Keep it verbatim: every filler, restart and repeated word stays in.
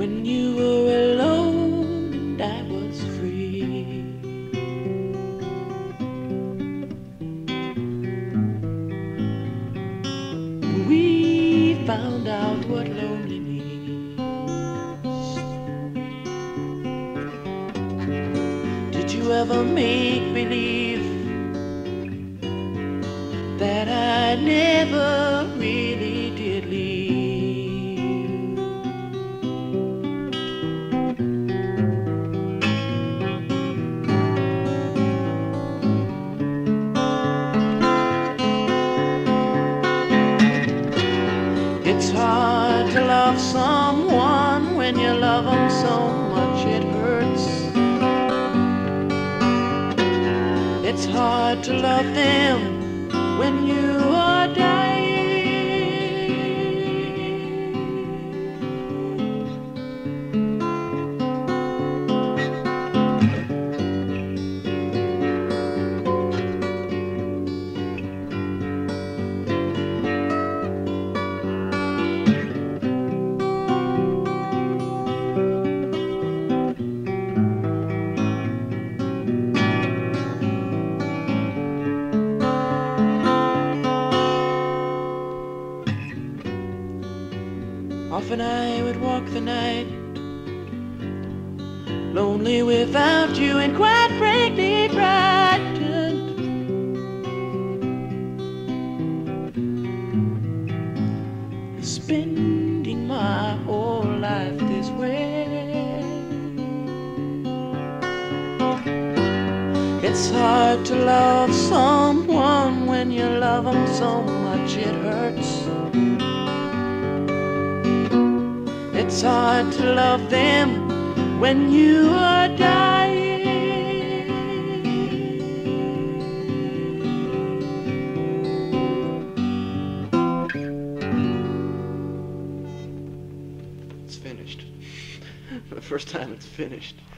when you were alone and I was free. We found out what lonely means. Did you ever make believe that I never really did leave? It's hard to love someone when you love them so much it hurts. It's hard to love them when you are dying. Often I would walk the night, lonely without you and quite frankly frightened. Spending my whole life this way. It's hard to love someone when you love them so much it hurts. It's hard to love them when you are dying. It's finished. For the first time it's finished.